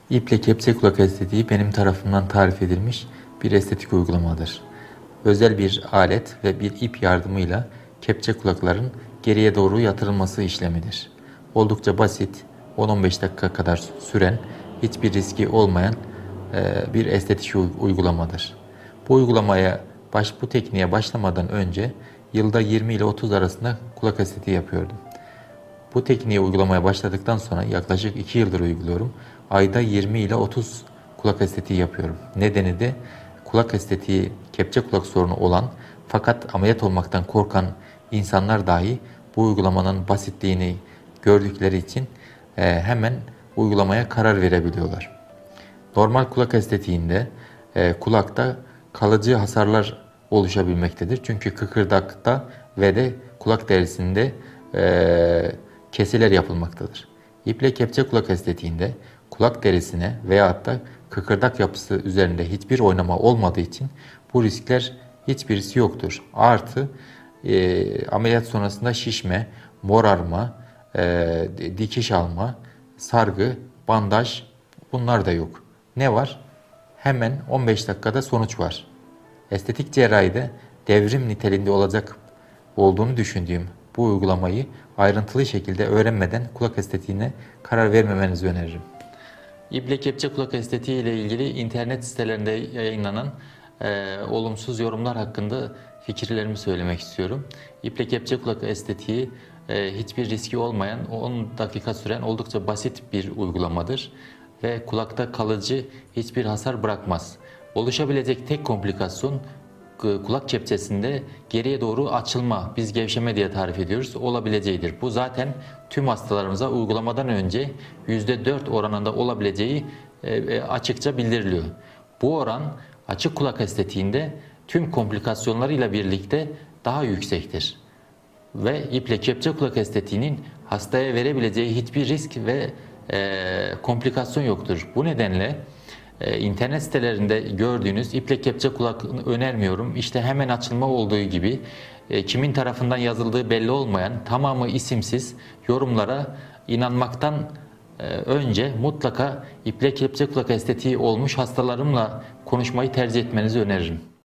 İple kepçe kulak estetiği benim tarafımdan tarif edilmiş bir estetik uygulamadır. Özel bir alet ve bir ip yardımıyla kepçe kulakların geriye doğru yatırılması işlemidir. Oldukça basit, 10-15 dakika kadar süren, hiçbir riski olmayan bir estetik uygulamadır. Bu tekniğe başlamadan önce yılda 20 ile 30 arasında kulak estetiği yapıyordum. Bu tekniği uygulamaya başladıktan sonra yaklaşık 2 yıldır uyguluyorum. Ayda 20 ile 30 kulak estetiği yapıyorum. Nedeni de kulak estetiği, kepçe kulak sorunu olan fakat ameliyat olmaktan korkan insanlar dahi bu uygulamanın basitliğini gördükleri için hemen uygulamaya karar verebiliyorlar. Normal kulak estetiğinde kulakta kalıcı hasarlar oluşabilmektedir. Çünkü kıkırdakta ve de kulak derisinde kesiler yapılmaktadır. İple kepçe kulak estetiğinde kulak derisine veyahut da kıkırdak yapısı üzerinde hiçbir oynama olmadığı için bu riskler hiçbirisi yoktur. Artı ameliyat sonrasında şişme, morarma, dikiş alma, sargı, bandaj bunlar da yok. Ne var? Hemen 15 dakikada sonuç var. Estetik cerrahide devrim niteliğinde olacak olduğunu düşündüğüm bu uygulamayı ayrıntılı şekilde öğrenmeden kulak estetiğine karar vermemenizi öneririm. İple kepçe kulak estetiği ile ilgili internet sitelerinde yayınlanan olumsuz yorumlar hakkında fikirlerimi söylemek istiyorum. İple kepçe kulak estetiği hiçbir riski olmayan 10 dakika süren oldukça basit bir uygulamadır ve kulakta kalıcı hiçbir hasar bırakmaz. Oluşabilecek tek komplikasyon kulak kepçesinde geriye doğru açılma, biz gevşeme diye tarif ediyoruz, olabileceğidir. Bu zaten tüm hastalarımıza uygulamadan önce %4 oranında olabileceği açıkça bildiriliyor. Bu oran açık kulak estetiğinde tüm komplikasyonlarıyla birlikte daha yüksektir. Ve iple kepçe kulak estetiğinin hastaya verebileceği hiçbir risk ve komplikasyon yoktur. Bu nedenle internet sitelerinde gördüğünüz iple kepçe kulak önermiyorum, İşte hemen açılma olduğu gibi kimin tarafından yazıldığı belli olmayan, tamamı isimsiz yorumlara inanmaktan önce mutlaka iple kepçe kulak estetiği olmuş hastalarımla konuşmayı tercih etmenizi öneririm.